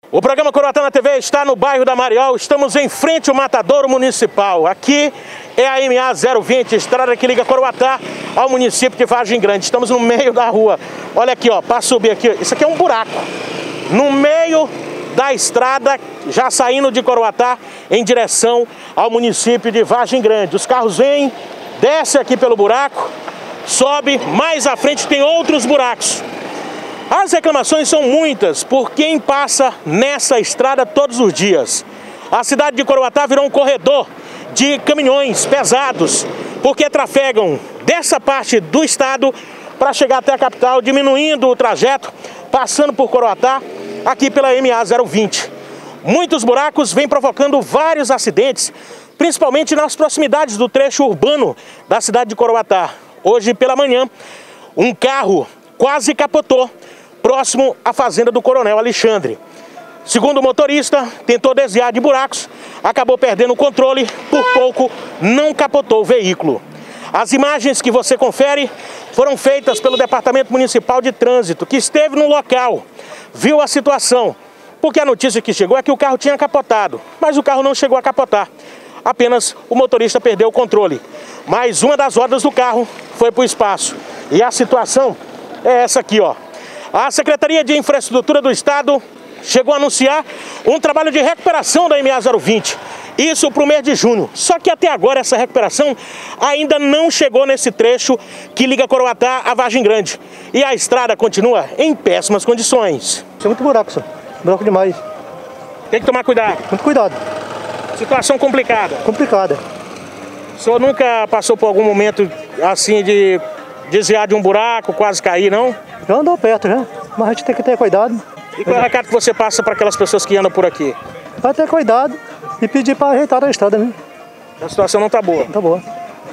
O programa Coroatá na TV está no bairro da Mariol, estamos em frente ao Matadouro Municipal. Aqui é a MA 020, estrada que liga Coroatá ao município de Vargem Grande. Estamos no meio da rua. Olha aqui, ó, para subir aqui, isso aqui é um buraco. No meio da estrada, já saindo de Coroatá em direção ao município de Vargem Grande. Os carros vêm, descem aqui pelo buraco, sobe, mais à frente tem outros buracos. As reclamações são muitas por quem passa nessa estrada todos os dias. A cidade de Coroatá virou um corredor de caminhões pesados, porque trafegam dessa parte do estado para chegar até a capital, diminuindo o trajeto, passando por Coroatá, aqui pela MA 020. Muitos buracos vêm provocando vários acidentes, principalmente nas proximidades do trecho urbano da cidade de Coroatá. Hoje pela manhã, um carro quase capotou próximo à fazenda do Coronel Alexandre. Segundo o motorista, tentou desviar de buracos, acabou perdendo o controle, por pouco não capotou o veículo. As imagens que você confere foram feitas pelo Departamento Municipal de Trânsito, que esteve no local, viu a situação, porque a notícia que chegou é que o carro tinha capotado, mas o carro não chegou a capotar, apenas o motorista perdeu o controle. Mas uma das rodas do carro foi para o espaço e a situação é essa aqui, ó. A Secretaria de Infraestrutura do Estado chegou a anunciar um trabalho de recuperação da MA 020, isso para o mês de junho. Só que até agora essa recuperação ainda não chegou nesse trecho que liga Coroatá a Vargem Grande. E a estrada continua em péssimas condições. Tem muito buraco, senhor. Buraco demais. Tem que tomar cuidado. Muito cuidado. Situação complicada. Complicada. O senhor nunca passou por algum momento assim de desviar de um buraco, quase cair, não? Já andou perto, já. Mas a gente tem que ter cuidado. E qual é o recado que você passa para aquelas pessoas que andam por aqui? Vai ter cuidado e pedir para ajeitar a estrada, né? A situação não está boa. Tá boa.